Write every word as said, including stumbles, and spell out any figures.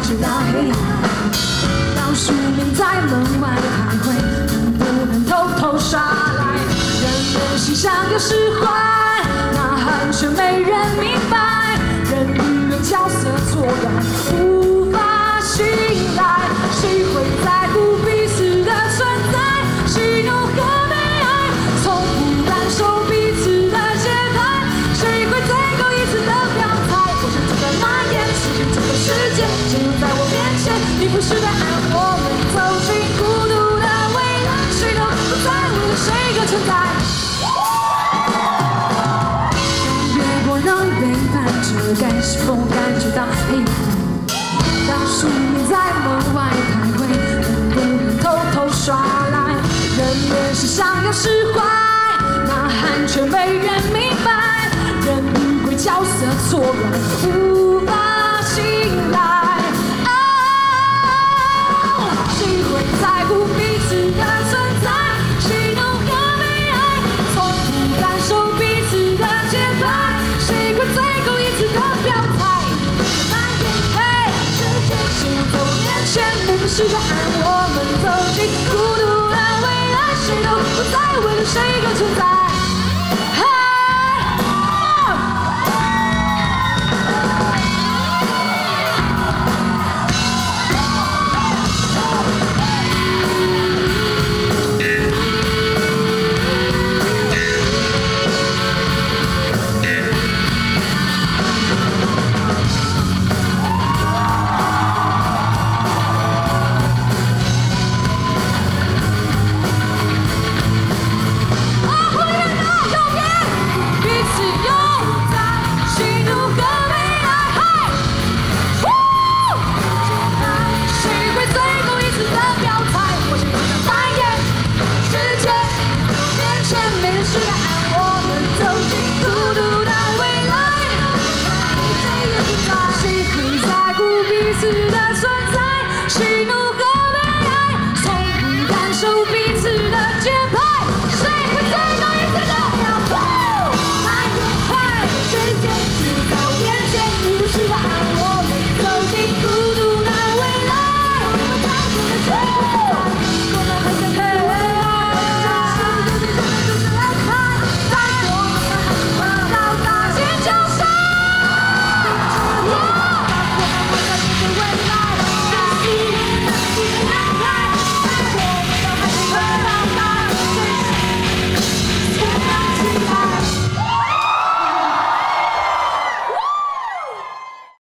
直到黑暗。当宿命在门外徘徊，能不能偷偷耍赖？人们心想要释怀，呐喊却没人明白。人与人角色错乱，无法信赖。谁会在乎彼此的存在？喜怒和悲哀，从不感受彼此的节拍。谁会最后一次的表态？我想这个蔓延，视线这个世界，只有在我面前。你不是在爱我们走进孤独的未来，谁都不再为了谁而存在。越过让背叛遮盖，是否感觉到黑暗？当宿命在门外徘徊，能不能偷偷耍赖？人们是想要释怀，呐喊却没人明白。人与鬼角色错乱。